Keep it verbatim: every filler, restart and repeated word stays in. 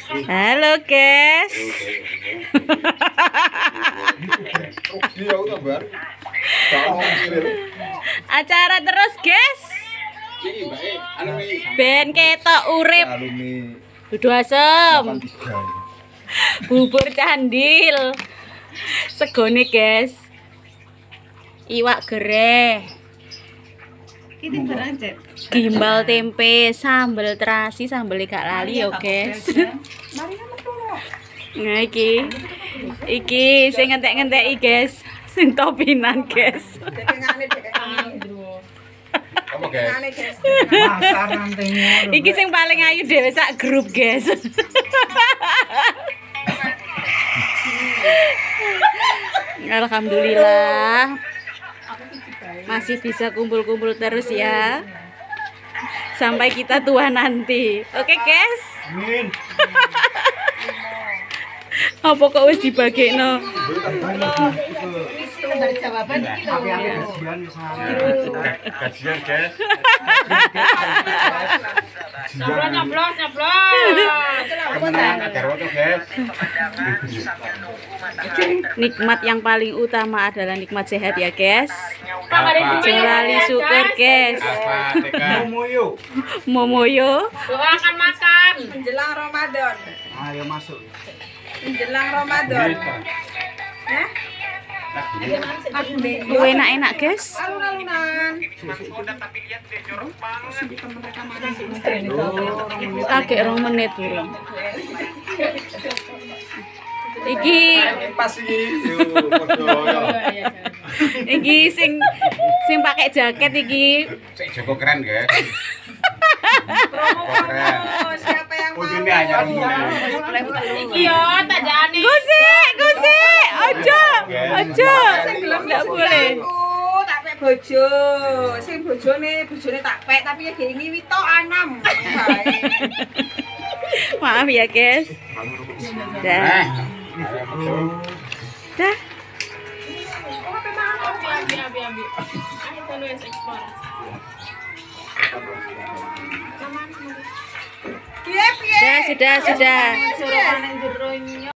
Halo guys. Acara terus guys. Ben ketok urip. Dudu asem. Bubur candil. Segone guys. Iwak gereh. Gimbal tempe, sambal terasi, sambal gak lali yo guys. Nah iki. Iki sing ngentek-ngenteki guys. Sing topinan guys. Iki sing paling ayu dhewe sak grup guys. Alhamdulillah masih bisa kumpul-kumpul terus ya sampai kita tua nanti. Oke guys. Amin. Apa kok wis dibagekno? Jawaban iki lho. Kajian guys. Nyoblos nyoblos nyoblos. Nikmat yang paling utama adalah nikmat sehat ya guys. Jelali syukur guys. Momoyo. Momoyo. Doakan makan menjelang Ramadan. Ayo masuk. Menjelang Ramadan. Ya? Lu enak-enak guys. Alun-alunan. Lagi rong menit durung. Iki pas iki. Iki sing sing pakai jaket iki. Sik Joko keren guys. Promo siapa yang mau? Iki yo tajane. Gusi, Gusi. Ojo. Ojo. Enggak boleh. Tak pek bojo. Sing bojone bojone tak pek tapi ya ngiwi tok anam. Maaf ya guys. Dah. Dah. Sudah, sudah, sudah.